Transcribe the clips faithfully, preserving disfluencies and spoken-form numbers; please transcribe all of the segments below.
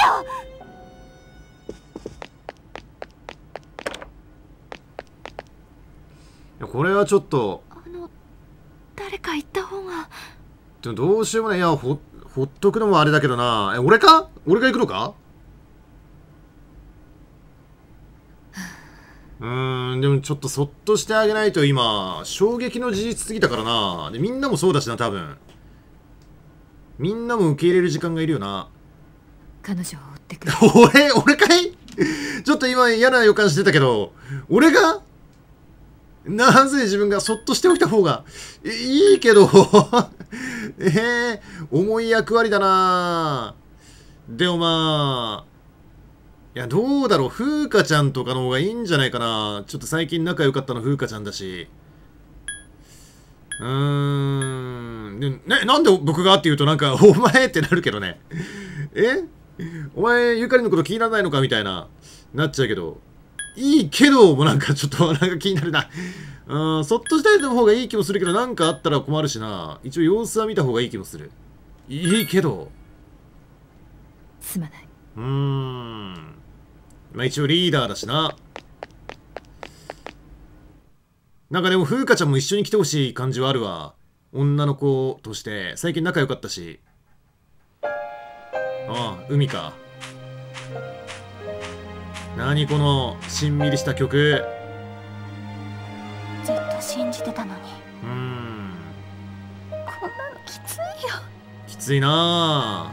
よ。 いやこれはちょっとあの誰か言った方が。 でもどうしようもない。いやほほっとくのもあれだけどな。え俺か俺が行くのか。うーんでもちょっとそっとしてあげないと。今衝撃の事実すぎたからな。でみんなもそうだしな。多分みんなも受け入れる時間がいるよな。 彼女を追ってくる。 俺俺かいちょっと今嫌な予感してたけど、俺がなぜ自分がそっとしておいた方がいいけどえー、重い役割だな。でもまあいやどうだろう。風花ちゃんとかの方がいいんじゃないかな。ちょっと最近仲良かったの風花ちゃんだし。うーんで、ね、なんで僕がって言うとなんかお前ってなるけどねえお前ゆかりのこと気にならないのかみたいななっちゃうけど、いいけどもなんかちょっとなんか気になるな。うんそっとしたいの方がいい気もするけど、なんかあったら困るしな。一応様子は見た方がいい気もする。いいけどすまない。 うーんまあ一応リーダーだしな。なんかでも風花ちゃんも一緒に来てほしい感じはあるわ。女の子として最近仲良かったし。ああ海か。何このしんみりした曲。 ずっと信じてたのに。 うーんこんなのきついよ。 きついな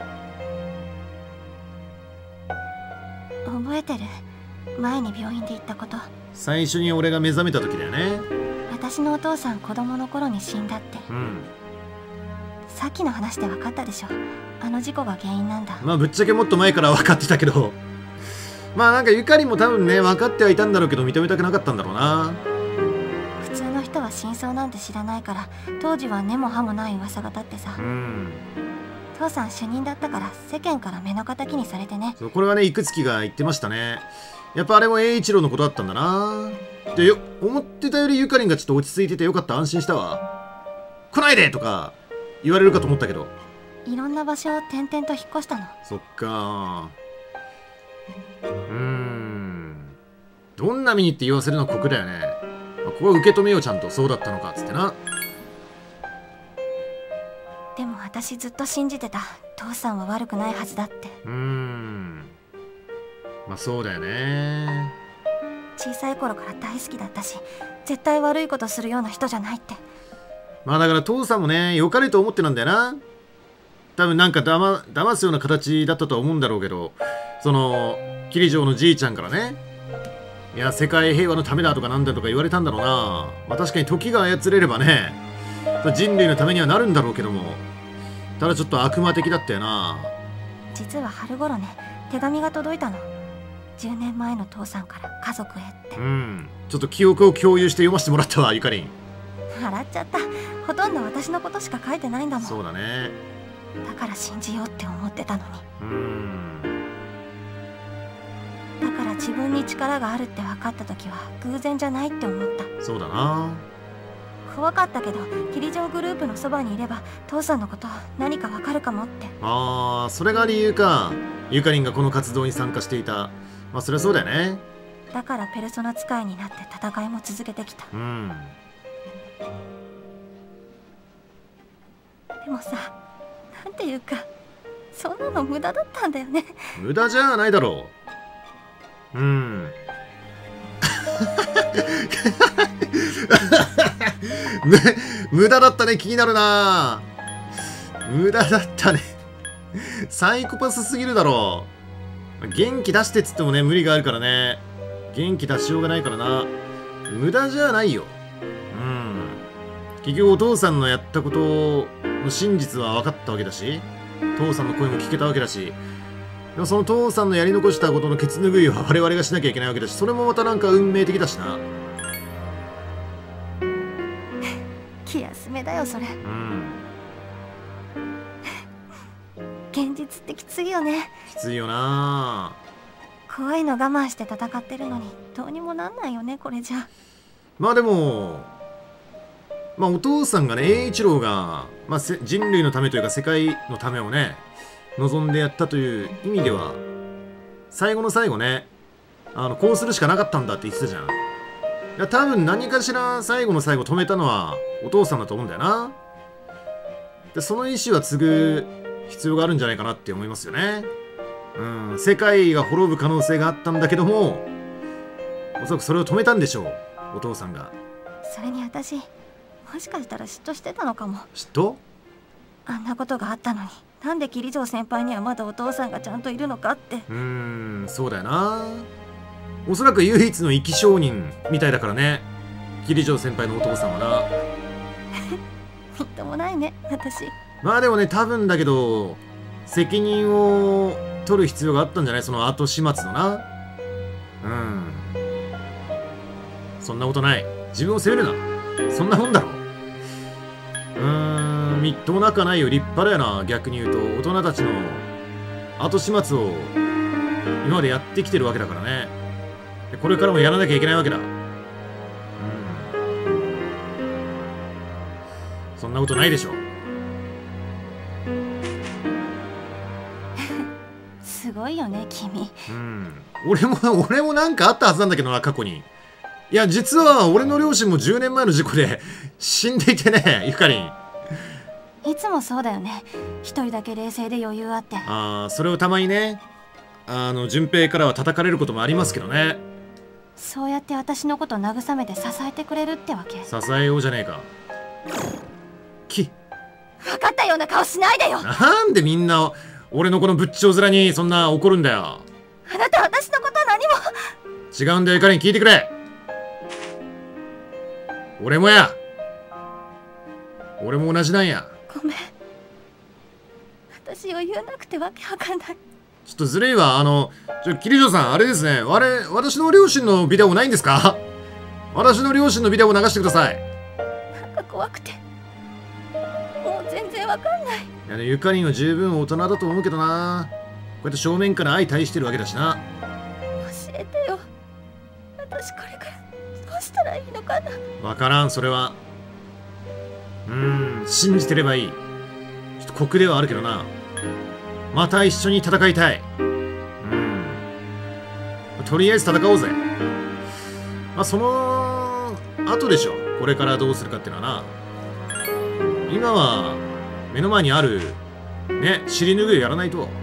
あ。覚えてる？前に病院で言ったこと。 最初に俺が目覚めた時だよね。 私のお父さん子供の頃に死んだって。 うんさっきの話で分かったでしょ。あの事故が原因なんだ。 まあぶっちゃけもっと前から分かってたけどまあなんかゆかりも多分ね分かってはいたんだろうけど認めたくなかったんだろうな。 普通の人は真相なんて知らないから、当時は根も葉もない噂が立ってさ。 うん父さん主任だったから世間から目の敵にされてね。 そうこれはねいくつきが言ってましたね。やっぱあれも栄一郎のことだったんだな。でよ思ってたよりゆかりんがちょっと落ち着いててよかった。安心したわ。来ないでとか言われるかと思ったけど。 いろんな場所を転々と引っ越したの。 そっかうーんどんな身にって言わせるのは酷だよね。ここは受け止めようちゃんと。そうだったのかっつってな。 でも私ずっと信じてた。父さんは悪くないはずだって。 うーんまあそうだよね。 小さい頃から大好きだったし、絶対悪いことするような人じゃないって。 まあだから父さんもね良かれと思ってなんだよな。多分なんかだま騙すような形だったとは思うんだろうけど、その桐城のじいちゃんからね、いや世界平和のためだとかなんだとか言われたんだろうな。まあ確かに時が操れればね人類のためにはなるんだろうけども、ただちょっと悪魔的だったよな。 実は春頃ね、手紙が届いたの。じゅうねんまえの父さんから家族へって。 うんちょっと記憶を共有して読ませてもらったわゆかりん。 笑っちゃった。ほとんど私のことしか書いてないんだもん。 そうだね。 だから信じようって思ってたのに。 うんだから自分に力があるって分かった時は偶然じゃないって思った。 そうだな。 怖かったけど桐城グループのそばにいれば父さんのこと何か分かるかもって。 ああそれが理由か。ゆかりんがこの活動に参加していた。まあそりゃそうだよね。 だからペルソナ使いになって戦いも続けてきた。 うんでもさ、なんていうかそんなの無駄だったんだよね。 無駄じゃないだろう。うんね、無駄だったね。気になるな。無駄だったねサイコパスすぎるだろう。元気出してっつってもね無理があるからね。元気出しようがないからな。無駄じゃないよ。うん結局お父さんのやったことの真実は分かったわけだし、父さんの声も聞けたわけだし、でもその父さんのやり残したことのケツ拭いは我々がしなきゃいけないわけだし、それもまたなんか運命的だしな。 気休めだよそれ。 うん現実ってきついよね。 きついよな。 怖いの我慢して戦ってるのにどうにもなんないよねこれじゃ。 まあでもまあお父さんがね栄一郎が、まあ、人類のためというか世界のためをね望んでやったという意味では、最後の最後ね、あの、こうするしかなかったんだって言ってたじゃん。いや、多分何かしら最後の最後止めたのはお父さんだと思うんだよな。で、その意思は継ぐ必要があるんじゃないかなって思いますよね。うん、世界が滅ぶ可能性があったんだけども、おそらくそれを止めたんでしょう、お父さんが。 それに私、もしかしたら嫉妬してたのかも。 嫉妬？ あんなことがあったのに、なんで桐城先輩にはまだお父さんがちゃんといるのかって。 うーん、そうだよな。おそらく唯一の生き証人みたいだからね、桐城先輩のお父さんはな。 みっともないね、私。 まあでもね、多分だけど責任を取る必要があったんじゃない？その後始末のな。うん、そんなことない。自分を責めるな。そんなもんだろ。うーん、みっともなくはないよ。立派だよな。逆に言うと大人たちの後始末を今までやってきてるわけだからね。でこれからもやらなきゃいけないわけだ。うん、そんなことないでしょ。 すごいよね、君。 うん、俺も俺もなんかあったはずなんだけどな、過去に。いや、実は俺の両親もじゅうねんまえの事故で死んでいてね、ゆかりん。 いつもそうだよね。一人だけ冷静で余裕あって。 ああ、それをたまにね、あの順平からは叩かれることもありますけどね。 そうやって私のこと慰めて支えてくれるってわけ。 支えようじゃねえか。き分かったような顔しないでよ。 なんでみんな俺のこの仏頂面にそんな怒るんだよ。 あなた私のこと何も。 違うんだよ、ゆかりん、聞いてくれ。俺もや。俺も同じなんや。 ごめん、私余裕なくてわけわかんない。 ちょっとずるいわ。あのちょ桐城さん、あれですね、我私の両親のビデオないんですか？私の両親のビデオを流してください。 なんか怖くてもう全然わかんない。 いやね、ゆかりんは十分大人だと思うけどな。こうやって正面から相対してるわけだしな。 教えてよ。私これからどうしたらいいのかな。 わからん、それは。うーん、信じてればいい。ちょっと酷ではあるけどな。また一緒に戦いたい。うん、とりあえず戦おうぜ。まあその後でしょ、これからどうするかっていうのはな。今は目の前にあるね、尻拭いをやらないと。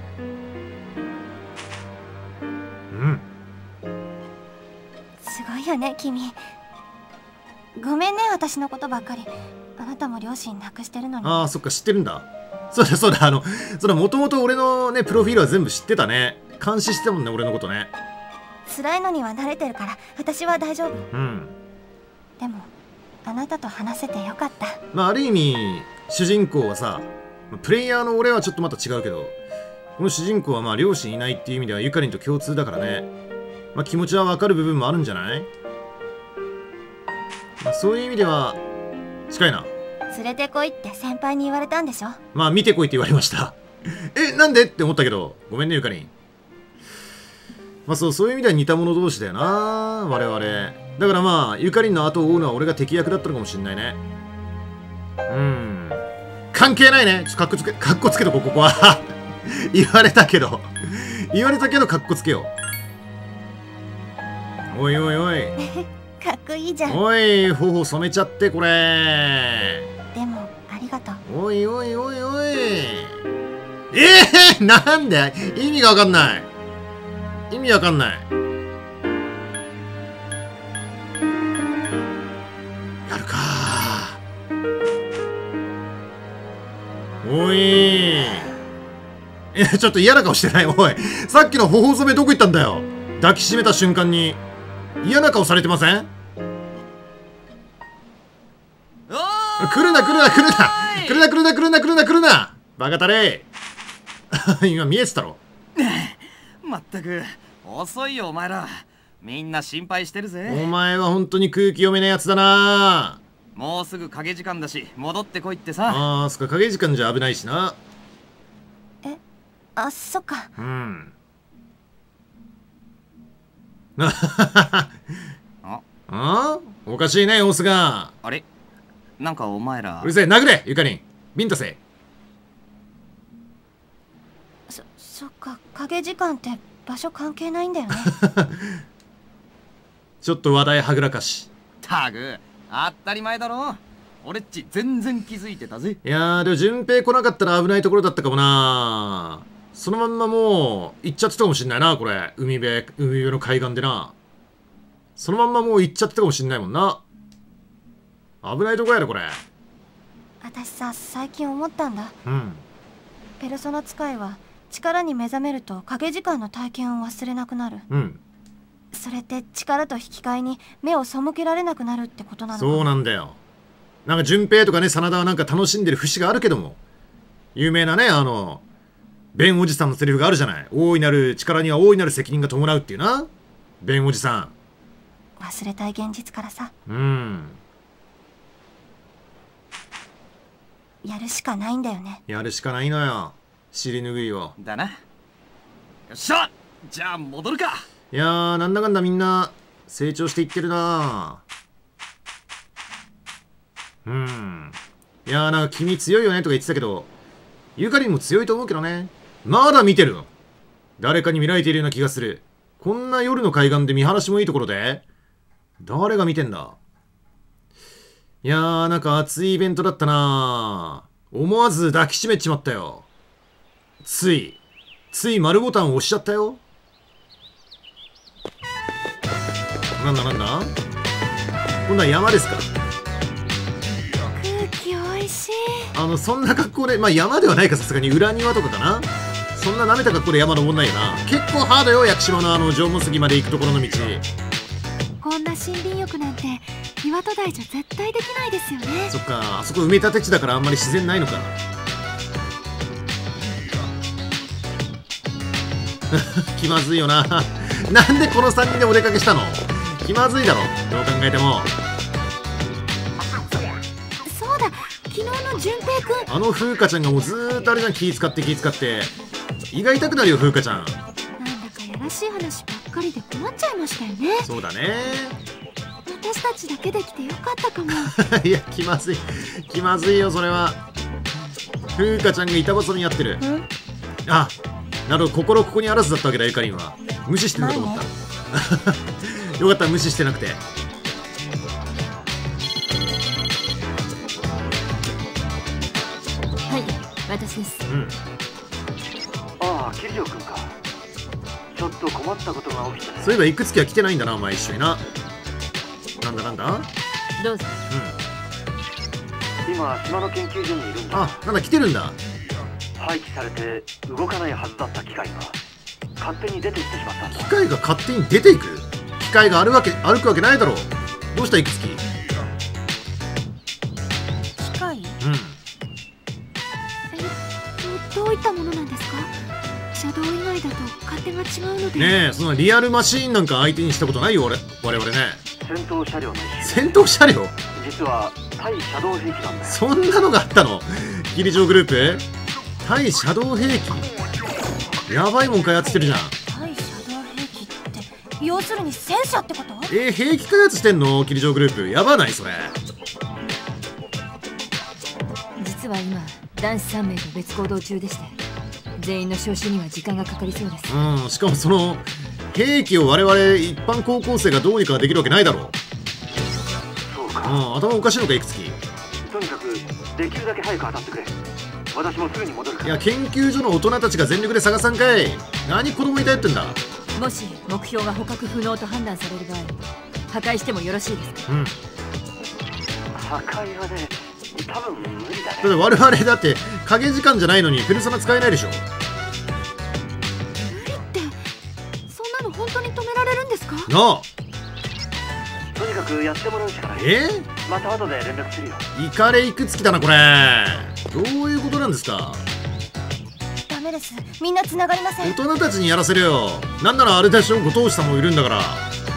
うん、 すごいよね、君。ごめんね、私のことばっかり。あなたも両親亡くしてるのに。 ああ、そっか、知ってるんだ。そうだそうだ、あのそれもともと俺のねプロフィールは全部知ってたね。監視してたもんね、俺のことね。 辛いのには慣れてるから私は大丈夫。 うん、 でもあなたと話せてよかった。 まあある意味主人公はさ、プレイヤーの俺はちょっとまた違うけど、この主人公はまあ両親いないっていう意味ではゆかりんと共通だからね。まあ気持ちはわかる部分もあるんじゃない？まあそういう意味では近いな。 連れてこいって先輩に言われたんでしょ。 まあ見てこいって言われましたえ、なんでって思ったけど、ごめんねゆかりん。まあそう、そういう意味では似た者同士だよな、我々。だからまあゆかりんの後を追うのは俺が敵役だったのかもしんないね。うん、関係ないね。ちょっとかっこつけ、かっこつけとこう、ここは言われたけど言われたけどかっこつけよう。おいおいおいかっこいいじゃん。 おい、頬染めちゃってこれ。 でもありがとう。 おいおいおいおい。えー、なんで意味がわかんない。意味わかんない。やるか。おい。え、ちょっと嫌な顔してない？おい、さっきの頬染めどこ行ったんだよ。抱きしめた瞬間に嫌な顔されてません？来るな来るな来るな来るな来るな来るな来るな来るなバカたれ今見えてたろ。 まったく遅いよお前ら。みんな心配してるぜ。 お前は本当に空気読めないやつだな。 もうすぐ影時間だし戻ってこいってさ。 ああ、そっか、影時間じゃ危ないしな。 え、あ、そっか。 うん。 ああ、おかしいね、様子が。 あれ、なんかお前ら。 うるせえ、殴れゆかりん。ビンタせ。 そっか、影時間って場所関係ないんだよね。 ちょっと話題はぐらかし。 タグ当たり前だろ。俺っち全然気づいてたぜ。 いやーでも順平来なかったら危ないところだったかもな。そのまんまもう行っちゃってたかもしんないな。これ海辺海辺の海岸でな、そのまんまもう行っちゃってたかもしんないもんな。危ないとこやろこれ。 私さ、最近思ったんだ。 うん。 ペルソナ使いは力に目覚めると影時間の体験を忘れなくなる。 うん。 それって力と引き換えに目を背けられなくなるってことなのか。 そうなんだよ。なんか順平とかね、真田はなんか楽しんでる節があるけども、有名なね、あのベンおじさんのセリフがあるじゃない。大いなる力には大いなる責任が伴うっていうな、ベンおじさん。 忘れたい現実からさ、 うん、 やるしかないんだよね。 やるしかないのよ、尻拭いを。 だな。よっしゃ、じゃあ戻るか。 いやー、なんだかんだみんな成長していってるな。うん。いやー、なんか君強いよねとか言ってたけど、ゆかりんも強いと思うけどね。まだ見てるの。誰かに見られているような気がする。こんな夜の海岸で見晴らしもいいところで誰が見てんだ。いやー、なんか熱いイベントだったな。思わず抱きしめちまったよ。ついつい丸ボタンを押しちゃったよ。なんだなんだ、今度は山ですか。 空気おいしい。 あのそんな格好で、まあ山ではないか、さすがに裏庭とかかな。そんな舐めた格好で山登んないよな。結構ハードよ、屋久島のあの縄文杉まで行くところの道。 こんな森林浴なんて岩戸台じゃ絶対できないですよね。 そっか、あそこ埋め立て地だからあんまり自然ないのか。気まずいよな。なんでこのさんにんでお出かけしたの。気まずいだろ、どう考えても。 そうだ、昨日の順平くん。 あの風花ちゃんがもうずーっとあれじゃん、気使って気使って。胃が痛くなるよ風花ちゃん。 なんだかやらしい話ばっかりで困っちゃいましたよね。 そうだね。 私たちだけできてよかったかも。 いや、気まずい気まずいよそれは。風花ちゃんが板挟みにやってる。あ、なるほど、心ここにあらずだったわけだ、ゆかりんは。無視してるんだと思った。よかった、無視してなくて。 はい、私です。 うん。 ああ、桐生君か。ちょっと困ったことが起きてね。 そういえばいくつきは来てないんだな、お前一緒にな。なんだなんだ。 どうぞ。 うん。 今島の研究所にいるんだ。 あ、なんだ来てるんだ。 廃棄されて動かないはずだった機械が勝手に出て行ってしまったんだ。 機械が勝手に出ていく。機械があるわけ歩くわけないだろう。どうしたいくつき。 機械？ うん。 え、どういったものなんですか？車道以外だと勝手が違うので。 ねえ、そのリアルマシーンなんか相手にしたことないよ俺我々ね。 戦闘車両の一種。 戦闘車両？ 実は対車道兵器なんだよ。 そんなのがあったの？霧城グループ？対車道兵器？やばいもん開発してるじゃん。 対車道兵器って要するに戦車ってこと？ えー、兵器開発してんの？霧城グループやばないそれ。 実は今男子さんめいと別行動中でして、全員の招集には時間がかかりそうです。 うん、しかもその兵器を我々一般高校生がどうにかできるわけないだろう。 そうか。 うん、頭おかしいのかいくつき。 とにかくできるだけ早く当たってくれ。私もすぐに戻るから。 いや、研究所の大人たちが全力で探さんかい。何子供に頼ってんだ。 もし目標が捕獲不能と判断される場合、破壊してもよろしいですか？ うん。 破壊はね、多分無理だね。 だって我々だって影時間じゃないのにペルソナ使えないでしょ。 無理ってそんなの本当に止められるんですか？ なあ。 とにかくやってもらうしかない。 えまた後で連絡するよ。 ー、イカレいくつきだなこれ。どういうことなんですか？ ダメです、みんな繋がりません。 大人たちにやらせるよ。なんならあれでしょ、ご当主さんもいるんだから。 まあ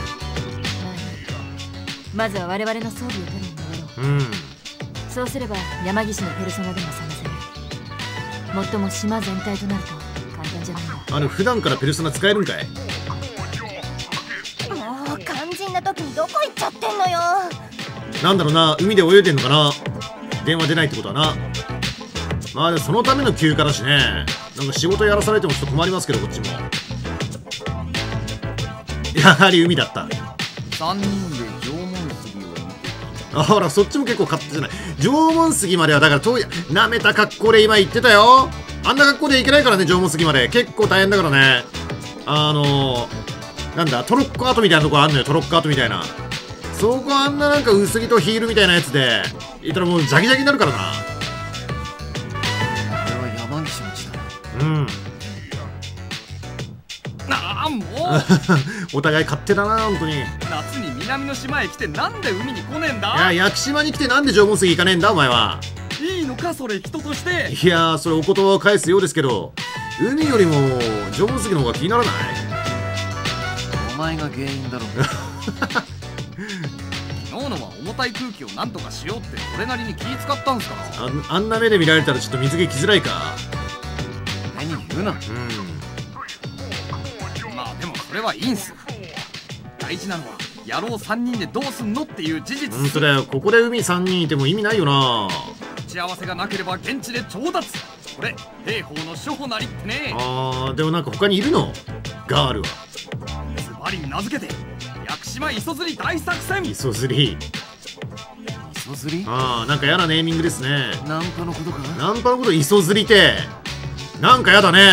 まずは我々の装備を取りに戻ろう。 うん。 そうすれば山岸のペルソナでも探せる。もっとも島全体となると簡単じゃないんだ。 あの普段からペルソナ使えるんかい？ もう肝心な時にどこ行っちゃってんのよ。 なんだろうな、海で泳いでんのかな。電話出ないってことはな。まあでもそのための休暇だしね。 なんか仕事やらされてもちょっと困りますけど、こっちも。やはり海だった。 さんにんで縄文杉を見て。 あ、ほら、そっちも結構勝手じゃない。縄文杉まではだから遠い。なめた格好で今言ってたよ。あんな格好で行けないからね、縄文杉まで。結構大変だからね。あのー、なんだ、トロッコ跡みたいなとこあんのよ、トロッコ跡みたいな。そこあんななんか薄着とヒールみたいなやつでいたらもうジャギジャギになるからな。 これは山岸の地だうん。 な。ああ、もうお互い勝手だな、本当に。い夏に南の島へ来てなんで海に来ねえんだ。 や、屋久島に来てなんで縄文杉行かねえんだ、お前は。 いいのかそれ、人として。 いやー、それお言葉を返すようですけど、海よりも縄文杉の方が気にならない？ お前が原因だろ。昨日のは重たい空気をなんとかしようって俺なりに気使ったんすから。 あ, あんな目で見られたらちょっと水着着づらいか。 何言うな。 うん。 まあでもそれはいいんす。大事なのは野郎さんにんでどうすんのっていう事実。 ほんとだよ、ここで海さんにんいても意味ないよな。 打ち合わせがなければ現地で調達。これ兵法の初歩なりってね。 あー、でもなんか他にいるの？ガールは。 ズバリ名付けて屋久島磯釣り大作戦。 磯釣り。 磯釣り？ あー、なんか嫌なネーミングですね。 ナンパのことか？ ナンパのこと磯釣りってなんかやだね。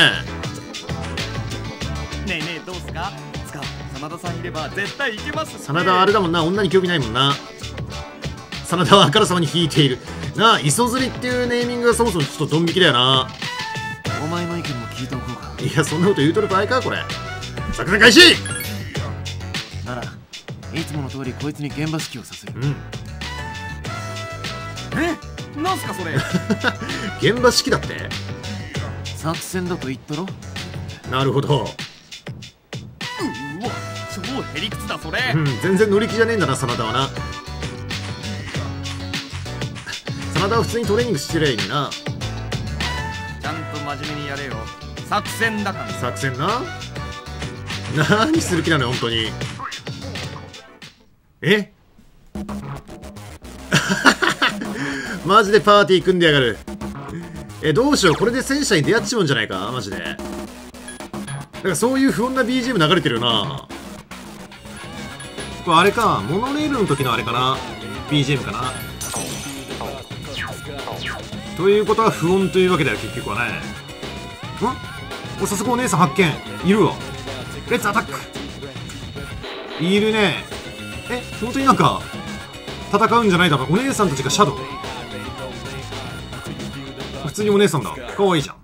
ねえねえどうすか？いつか真田さんいれば絶対行けます、ね。 真田はあれだもんな、女に興味ないもんな。真田はあからさまに引いているなあ。磯釣りっていうネーミングがそもそもちょっとドン引きだよな。 お前の意見も聞いておこうか。 いや、そんなこと言うとる場合か、これ。作戦開始。 ならいつもの通りこいつに現場指揮をさせる。 うん。 え、なんすかそれ。 現場指揮だって。 作戦だと言ったろ。 なるほど。 うわ、超へりくつだそれ。 うん、全然乗り気じゃねえんだな、真田はな。真田は普通にトレーニングしてりゃいいな。 ちゃんと真面目にやれよ。作戦だから。 作戦な。何する気なのよ、本当に。えマジでパーティー組んでやがる。え、どうしよう、これで戦車に出会っちまうんじゃないか、マジで。なんかそういう不穏な ビージーエム 流れてるよな。これあれか、モノレールの時のあれかな、 ビージーエム かな。ということは不穏というわけだよ、結局はね。んお、早速お姉さん発見。いるわ。レッツアタック。いるね。え、本当になんか戦うんじゃないだろ。お姉さんたちがシャドウ。普通にお姉さんだ。かわいいじゃん。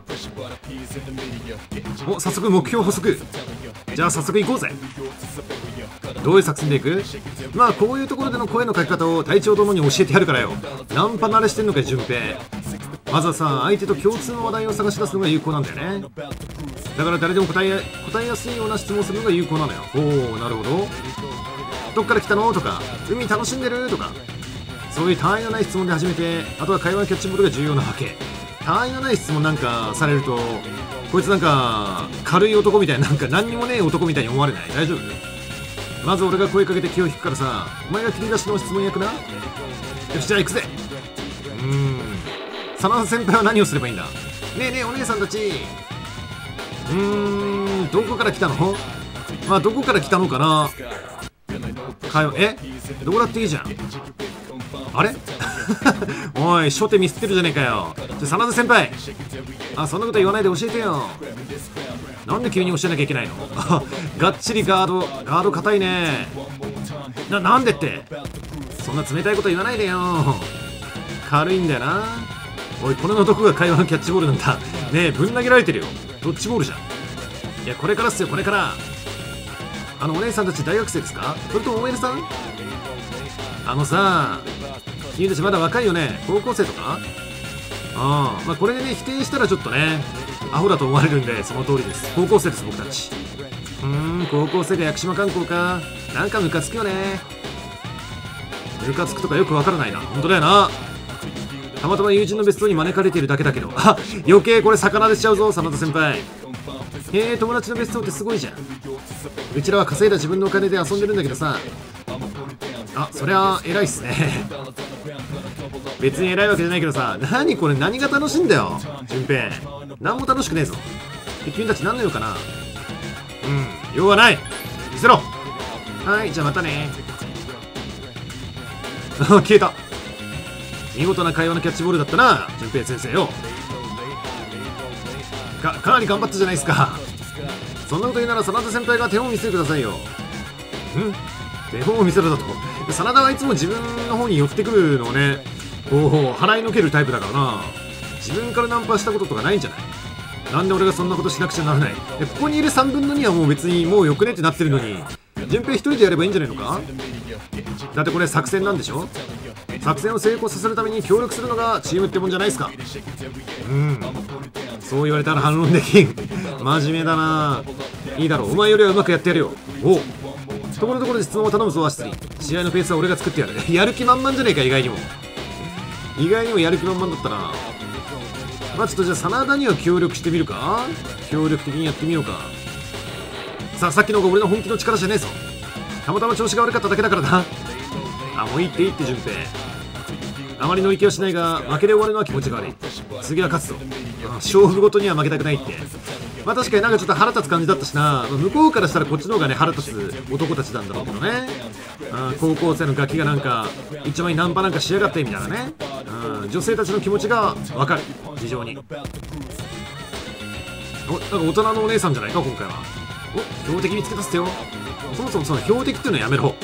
お、早速目標補足。じゃあ早速行こうぜ。どういう作戦でいく？まあこういうところでの声のかけ方を隊長殿に教えてやるからよ。ナンパ慣れしてんのか順平。まずはさ、相手と共通の話題を探し出すのが有効なんだよね。だから誰でも答えや答えやすいような質問をするのが有効なのよ。おお、なるほど。どっから来たのとか、海楽しんでるとか、そういう他愛のない質問で始めて、あとは会話のキャッチボールが重要なわけ。他愛のない質問なんかされると、こいつなんか軽い男みたいな、なんか何にもねえ男みたいに思われない？大丈夫？まず俺が声かけて気を引くからさ、お前が切り出しの質問役な。よし、じゃあ行くぜ。うーん、真田先輩は何をすればいいんだ？ねえねえお姉さんたち。うーん、どこから来たの？まあどこから来たのかな。かよ、え、どうだっていいじゃん。あれおい、初手ミスってるじゃねえかよ。じゃ、真田先輩。あ、そんなこと言わないで教えてよ。なんで急に教えなきゃいけないの？がっちりガード、ガード硬いね。な、なんでって。そんな冷たいこと言わないでよ。軽いんだよな。おい、これのどこが会話のキャッチボールなんだ。ねえ、ぶん投げられてるよ。ドッジボールじゃん。いや、これからっすよ、これから。あのお姉さんたち大学生ですか？それとも オーエル さん？あのさ、君たちまだ若いよね。高校生とか？ああ、まあこれでね、否定したらちょっとね、アホだと思われるんで、その通りです。高校生です、僕たち。うーん、高校生で屋久島観光か。なんかムカつくよね。ムカつくとかよくわからないな。本当だよな。たまたま友人の別荘に招かれているだけだけど、あ、余計これ魚でしちゃうぞ、真田先輩。へえ、友達の別荘ってすごいじゃん。うちらは稼いだ自分のお金で遊んでるんだけどさ。あ、そりゃ偉いっすね。 別に偉いわけじゃないけどさ、何これ、何が楽しいんだよ順平。何も楽しくねえぞ。君たち何の用かな。うん、用はない。見せろ。はい、じゃあまたね。消えた。見事な会話のキャッチボールだったな、順平先生よ。かかなり頑張ったじゃないですか。そんなこと言うなら真田先輩が手本を見せてくださいよ。ん、手本を見せろだと。真田はいつも自分の方に寄ってくるのをね、こう払いのけるタイプだからな。自分からナンパしたこととかないんじゃない。なんで俺がそんなことしなくちゃならない。でここにいるさんぶんのにはもう別にもうよくねってなってるのに、順平一人でやればいいんじゃないのか。だってこれ作戦なんでしょ。作戦を成功させるために協力するのがチームってもんじゃないですか。うん、そう言われたら反論できん。真面目だな。いいだろう、お前よりはうまくやってやるよ。おう、ところどころで質問を頼むぞアシスリー。試合のペースは俺が作ってやる。やる気満々じゃねえか。意外にも意外にもやる気満々だったな。まあちょっとじゃあ真田には協力してみるか。協力的にやってみようか。さあ、さっきのが俺の本気の力じゃねえぞ。たまたま調子が悪かっただけだからな。あ、もういいっていいって順平。あまり乗り気はしないが負けで終わるのは気持ちが悪い。次は勝つぞ。勝負ごとには負けたくないって。まあ確かになんかちょっと腹立つ感じだったしな。向こうからしたらこっちの方がね腹立つ男たちなんだろうけどね。あ、高校生のガキがなんか一丁前にナンパなんかしやがってみたいなね。うん、女性たちの気持ちが分かる、非常に。お、なんか大人のお姉さんじゃないか今回は。お、標的見つけたっすよ。そもそもその標的っていうのはやめろ。ん、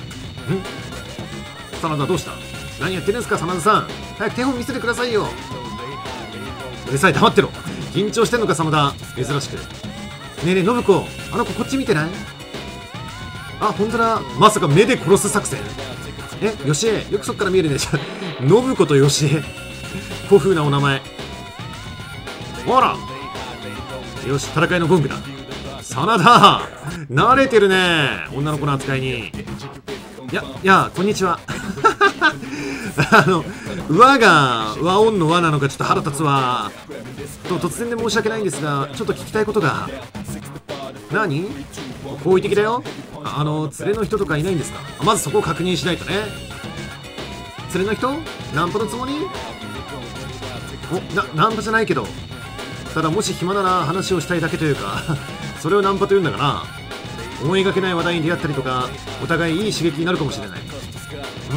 真田どうした。何やってるんですか真田さん。早く手本見せてくださいよ。うるさい、黙ってろ。緊張してんのか真田、珍しく。ねえねえ信子、あの子こっち見てない。あ、ほんとだ。まさか目で殺す作戦。え、よしえ、よくそっから見えるね。じゃ信子とよしえ、古風なお名前。ほらよし、戦いのゴングだ。真田慣れてるね、女の子の扱いに。いやいや、こんにちは。あの和が和音の和なのかちょっと腹立つわ。と突然で申し訳ないんですが、ちょっと聞きたいことが。何？好意的だよ。あの連れの人とかいないんですか。まずそこを確認しないとね。連れの人？ナンパのつもり？お、な、ナンパじゃないけど、ただもし暇なら話をしたいだけというかそれをナンパというんだから、思いがけない話題に出会ったりとか、お互いいい刺激になるかもしれない。うん、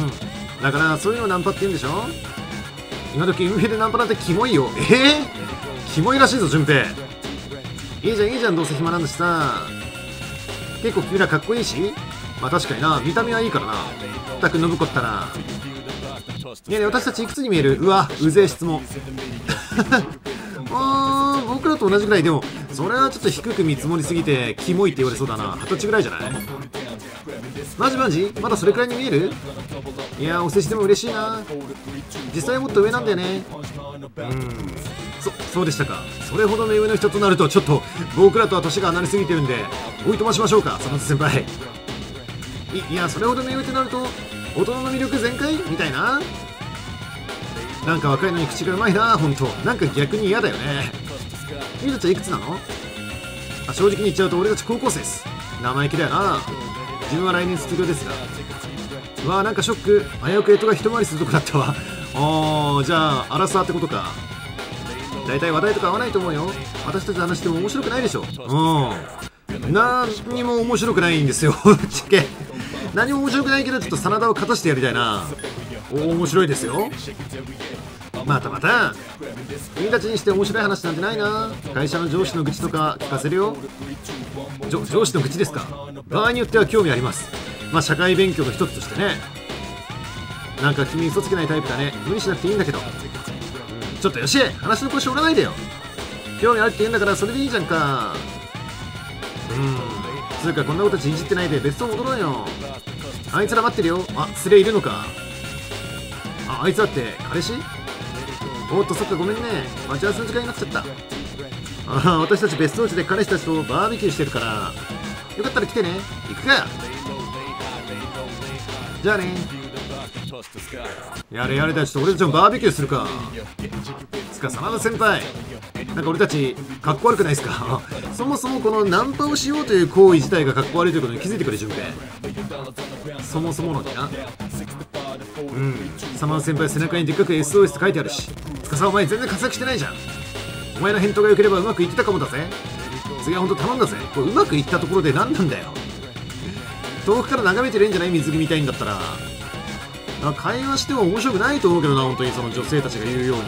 だからそういうのをナンパって言うんでしょ。今時運営でナンパなんてキモいよ。えー、キモいらしいぞ順平。いいじゃんいいじゃん、どうせ暇なんだしさ。結構君らかっこいいし。まあ確かにな、見た目はいいからな。ったく信子ったら。いやね、私たちいくつに見える。うわ、うぜえ質問。あー、僕らと同じぐらい。でもそれはちょっと低く見積もりすぎてキモいって言われそうだな。二十歳ぐらいじゃない。マジマジ、まだそれくらいに見える。いや、お世辞でも嬉しいな。実際はもっと上なんだよね。うん、そそうでしたか。それほど目上の人となるとちょっと僕らとは年が離れすぎてるんでおいとましましょうか、真田先輩。い, いやそれほど目上となると大人の魅力全開みたいな。なんか若いのに口がうまいな。ほんとなんか逆に嫌だよね。君たちはいくつなの。あ、正直に言っちゃうと俺たち高校生です。生意気だよな。自分は来年卒業ですが。うわー、なんかショック。危うく干支が一回りするとこだったわ。あー、じゃあアラサーってことか。大体話題とか合わないと思うよ。私たちの話しても面白くないでしょ。うん、何にも面白くないんですよ。ぶっちゃけ何も面白くないけど、ちょっと真田を勝たしてやりたいな。お、面白いですよ。またまた君たちにして面白い話なんてないな。会社の上司の愚痴とか聞かせるよ。上司の愚痴ですか。場合によっては興味あります。まあ社会勉強の一つとしてね。なんか君嘘つけないタイプだね。無理しなくていいんだけど。ちょっとよし、話の腰折らないでよ。興味あるって言うんだからそれでいいじゃんか。うん、つうかこんな子たちいじってないで別荘戻ろうよ。あいつら待ってるよ。あ、連れいるのか。あ、あいつだって彼氏。おっとそっか、ごめんね、待ち合わせの時間になっちゃった。ああ、私たち別荘地で彼氏たちとバーベキューしてるから、よかったら来てね。行くか。じゃあね。やれやれだ、ちょっと俺たちもバーベキューするか。つか真田先輩、なんか俺たちかっこ悪くないですか。そもそもこのナンパをしようという行為自体がかっこ悪いということに気づいてくれ順平。そもそものにな。 うんサマー先輩背中にでっかく エスオーエス って書いてあるし、司お前全然活躍してないじゃん。お前の返答が良ければうまくいってたかもだぜ。次はほんと頼んだぜ。これうまくいったところで何なんだよ。遠くから眺めてるんじゃない、水着みたいんだったら。あ、会話しても面白くないと思うけどな、本当にその女性たちが言うように。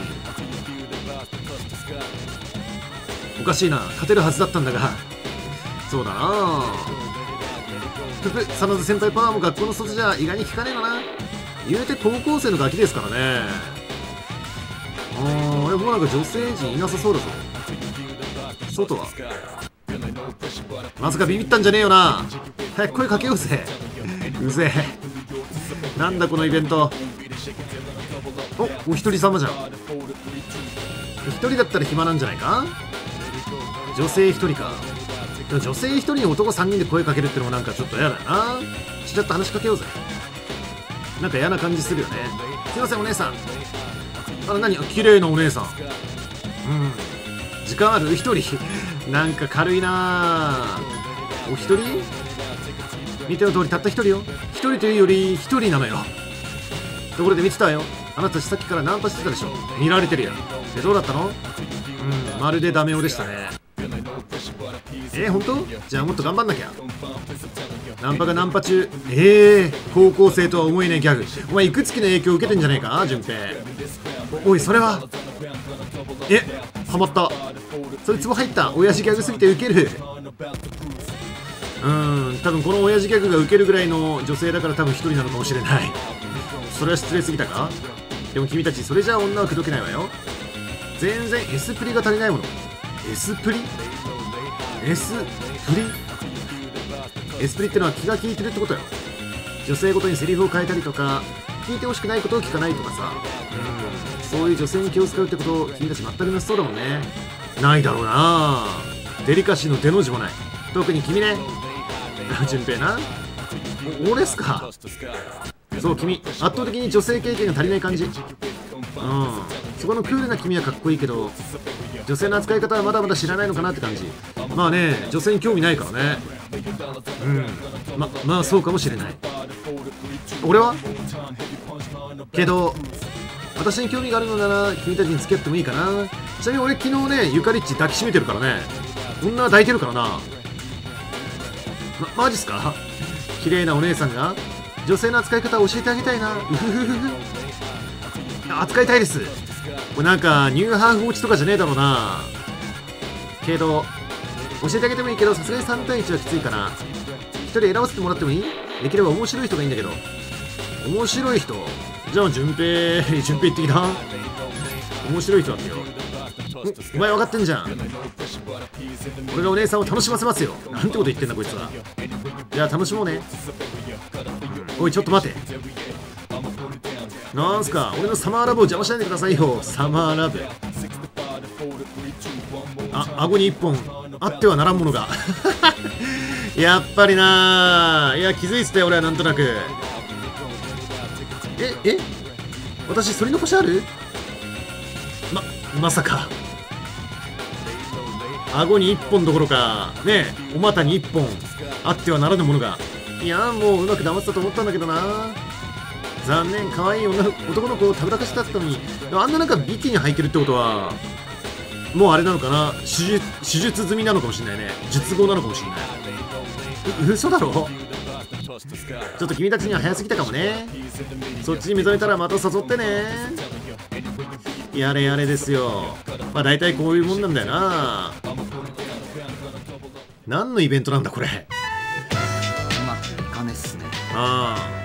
おかしいな、勝てるはずだったんだが。そうだな。ふふ、真田先輩パワーも学校の卒じゃ意外に効かねえのな。言うて高校生のガキですからね。あー、でもなんか女性陣いなさそうだぞ。外はまさかビビったんじゃねえよな。早く声かけようぜ。うぜえ。なんだこのイベント。お、お一人様じゃん。一人だったら暇なんじゃないか。女性一人か。でも女性一人に男三人で声かけるってのもなんかちょっと嫌だよな。ちょっと話しかけようぜ。なんか嫌な感じするよね。すいませんお姉さん。あら何、綺麗なお姉さん。うん時間ある？一人なんか軽いな。お一人見ての通りたった一人よ。一人というより一人なのよ。ところで見てたよ、あなたたちさっきからナンパしてたでしょ。見られてるやん。でどうだったの？うんまるでダメ男でしたね。えー、本当？じゃあもっと頑張んなきゃ。ナンパがナンパ中。えー、高校生とは思えないギャグ。お前いくつきの影響を受けてんじゃねえか順平。おいそれはえハマった。それツボ入った。親父ギャグすぎてウケる。うーん多分この親父ギャグがウケるぐらいの女性だから多分一人なのかもしれない。それは失礼すぎたか。でも君たちそれじゃあ女は口説けないわよ。全然エスプリが足りないもの。エスプリエスプリエスプリってのは気が利いてるってことよ。女性ごとにセリフを変えたりとか聞いてほしくないことを聞かないとかさ。うんそういう女性に気を使うってことを君たち全くなさそうだもんね。ないだろうな。デリカシーの出の字もない。特に君ね。順平な。お俺っすか。そう君圧倒的に女性経験が足りない感じ。うんそこのクールな君はかっこいいけど女性の扱い方はまだまだ知らないのかなって感じ。まあね女性に興味ないからね。うんままあそうかもしれない。俺はけど私に興味があるのなら君たちに付き合ってもいいかな。ちなみに俺昨日ねゆかりっち抱きしめてるからね。女は抱いてるからな。まマジっすか。綺麗なお姉さんが女性の扱い方を教えてあげたいな。うふふふふ扱いたいです。これなんかニューハーフ落ちとかじゃねえだろうな。けど教えてあげてもいいけどさすがにさんたいいちはきついかな。ひとり選ばせてもらってもいい？できれば面白い人がいいんだけど。面白い人じゃあ順平順平ってきた。面白い人だってよ。お前分かってんじゃん。俺がお姉さんを楽しませますよ。なんてこと言ってんだこいつは。じゃあ楽しもうね。おいちょっと待て。なんすか俺のサマーラブを邪魔しないでくださいよ。サマーラブあ顎に一本あってはならんものがやっぱりな。いや気づいてたよ俺はなんとなく。ええ私反り残しある？ままさか顎に一本どころかねえお股に一本あってはならぬものが。いやもううまく騙せたと思ったんだけどな。残念可愛い女の男の子をたぶらかしたってのにあんななんかビキニ履いてるってことはもうあれなのかな。手術手術済みなのかもしれないね。術後なのかもしれない。う嘘だろ。ちょっと君たちには早すぎたかもね。そっちに目覚めたらまた誘ってね。やれやれですよ。まあ大体こういうもんなんだよな。何のイベントなんだこれ。 うまくいかねっすね。 ああ